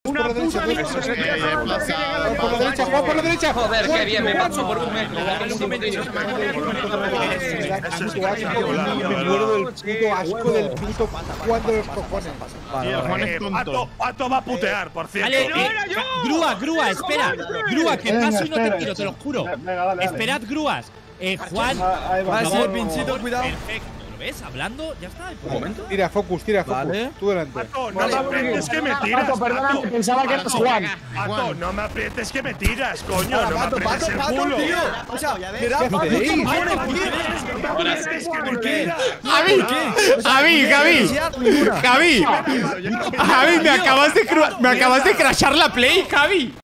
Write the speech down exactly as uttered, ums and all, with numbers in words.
Por la derecha, por la derecha, Juan, por la derecha. Joder, qué bien me paso por un metro. Me muero del puto asco del puto Juan de los cojones. Pato, Pato va a putear, por cierto. Vale, eh, grúa, grúa, espera. Grúa, que paso y no te tiro, te lo juro. Esperad, grúas. Eh, Juan. Va a ser pinchito, cuidado. Perfecto. ¿Lo ves? Hablando, ya está. Un momento. Tira, Focus, tira, Focus. Vale. Tú delante. Pato, no me aprietes que me tiras. Pato, perdona, Pato. pensaba que eras Juan. Pato, no me aprietes que me tiras, coño. No me Pato, aprietes pato, el pato, culo. tío. O sea, mira, ¿Qué Pato, hacéis? ¿qué Pato, pasa? ¿por qué? Es que me tiras. Javi, Javi, Javi, Javi, Javi, me acabas de, cru- me acabas de crashar la play, Javi.